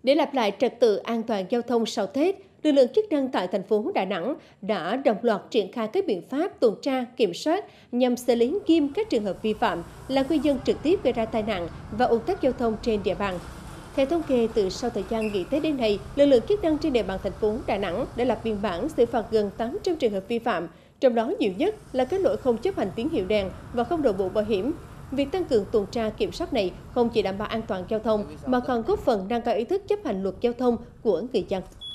Để lập lại trật tự an toàn giao thông sau Tết, lực lượng chức năng tại thành phố Đà Nẵng đã đồng loạt triển khai các biện pháp tuần tra, kiểm soát nhằm xử lý nghiêm các trường hợp vi phạm là nguyên nhân trực tiếp gây ra tai nạn và ùn tắc giao thông trên địa bàn. Theo thống kê, từ sau thời gian nghỉ Tết đến nay, lực lượng chức năng trên địa bàn thành phố Đà Nẵng đã lập biên bản xử phạt gần 800 trường hợp vi phạm, trong đó nhiều nhất là các lỗi không chấp hành tín hiệu đèn và không đội mũ bảo hiểm. Việc tăng cường tuần tra kiểm soát này không chỉ đảm bảo an toàn giao thông mà còn góp phần nâng cao ý thức chấp hành luật giao thông của người dân.